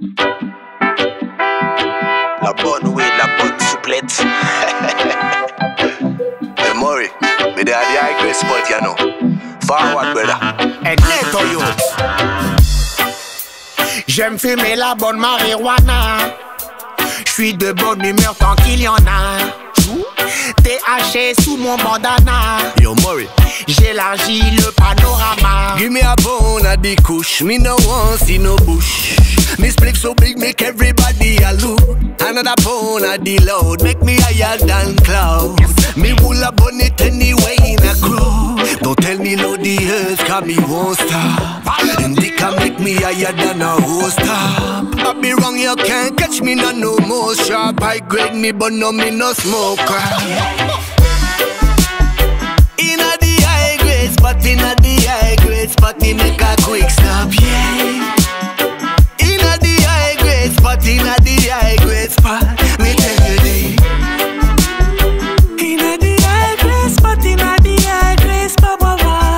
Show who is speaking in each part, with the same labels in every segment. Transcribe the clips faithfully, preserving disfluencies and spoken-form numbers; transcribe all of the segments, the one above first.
Speaker 1: La bonne way, la bonne souplette. Hey Mory, me dey at the high grade spot, you know. Forward, brother.
Speaker 2: Hey Neto Yuth. J'aime fumer la bonne marijuana. J'suis de bonne humeur tant qu'il y en a. T H C sous mon bandana.
Speaker 1: Yo Mory,
Speaker 2: j'élargis le panorama.
Speaker 1: give me a bone at the kush. Me no want see no bush. Me split so big make everybody a look. Another bone at the load make me higher than clouds. Me wool a bun it anyway in a crew. Don't tell me load the earth cause me won't stop. And they can make me higher than a host top. I be wrong, you can't catch me no no more sharp. I grade me but no me no smoker. Inna the high grade spot, inna the high grade spot, me make a quick stop, yeah. Inna the high grade spot, inna the high grade spot, me tell you this.
Speaker 2: Inna the high grade spot, inna the high grade spot, baba.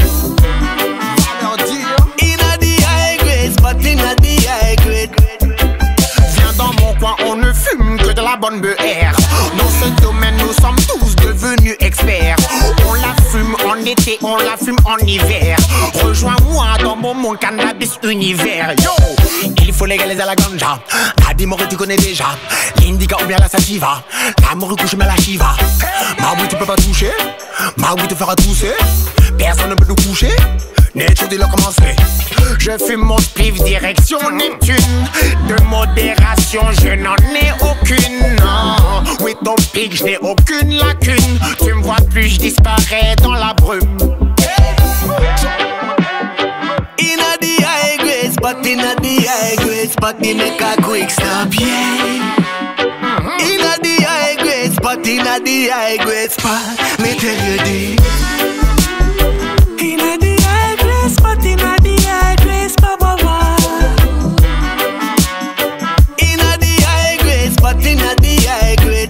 Speaker 1: Inna the high grade spot, inna the high grade.
Speaker 2: Viens dans mon coin, on ne fume que de la bonne B R. Dans ce domaine, nous sommes tous devenus experts. On la fume en été, on la fume en hiver. Rejoins-moi dans mon monde cannabis univers. Yo, il faut légaliser la ganja. La Mory tu connais déjà. L'indica ou bien la sativa. La Mory couche mais la chiva. Maboui tu peux pas toucher. Maboui te fera tousser. Personne ne peut nous coucher. Neto dis-le comment c'est. Je fume mon spliff direction Neptune. De modération je n'en ai aucune, non. Oui ton pic je n'ai aucune lacune. Tu me vois plus je disparais dans la brume.
Speaker 1: Inna the high grade spot, inna the high grade spot, me make a quick stop, yeah. Inna the high grade spot, inna the high grade spot, me tell you this.
Speaker 2: Inna the high grade spot, inna the high grade spot, baba.
Speaker 1: Inna the high grade spot, inna the high grade.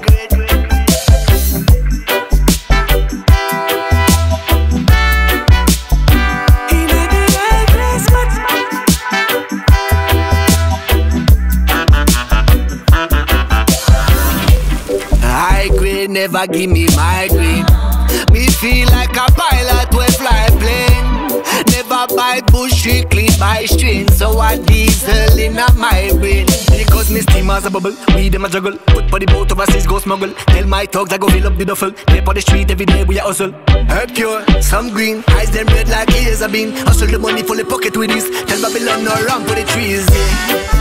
Speaker 1: High grade never give me migraine. Me feel like a pilot when fly plane. Never buy bush, strictly buy string. So I diesel in a my brain. Because me steamers a bubble, we them a juggle. Put body boat overseas, go smuggle. Tell my thugs I go fill up the duffel. Play on the street every day we a hustle. Herb pure, some green, eyes them red like ears a bean. Hustle the money full the pocket with this. Tell Babylon no run for the trees, yeah.